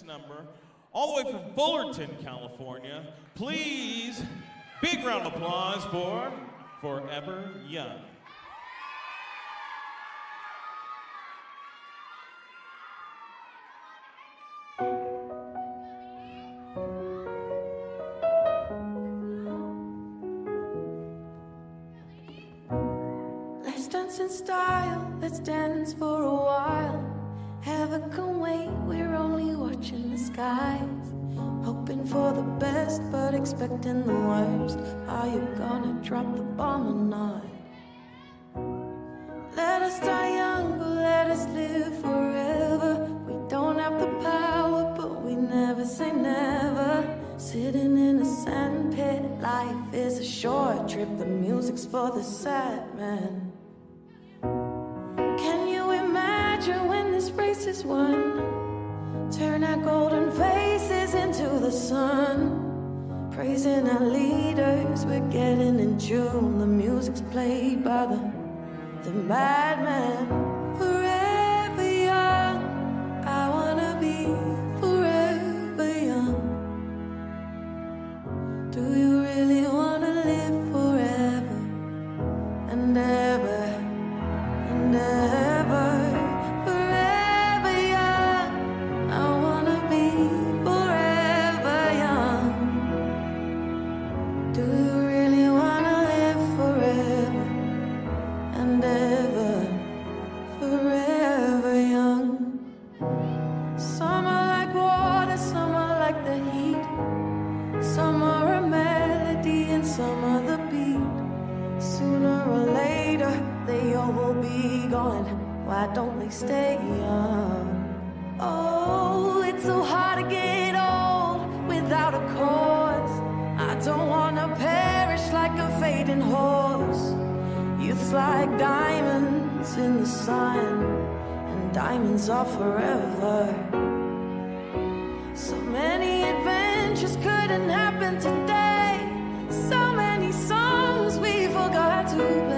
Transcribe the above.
next number, all the way from Fullerton, California. Please, big round of applause for Forever Young. Let's dance in style, let's dance for a while. Heaven can wait, we're only watching the skies. Hoping for the best, but expecting the worst. Are you gonna drop the bomb or not? Let us die young, but let us live forever. We don't have the power, but we never say never. Sitting in a sandpit, life is a short trip. The music's for the sad man. Can you imagine when this race is won? Turn our golden faces into the sun. Praising our leaders, we're getting in tune. The music's played by the madman. Forever young, I wanna be forever young. Do you really wanna live forever and ever and ever? Forever young, I wanna be forever young. Do you really wanna live forever and ever? Forever young. Some are like water, some are like the heat. Some are a melody and some are the beat. Sooner or later, they all will be gone. Why don't they stay young? Oh, it's so hard to get old without a cause. I don't wanna perish like a fading horse. Youth's like diamonds in the sun, and diamonds are forever. So many adventures couldn't happen today. So many songs we forgot to play.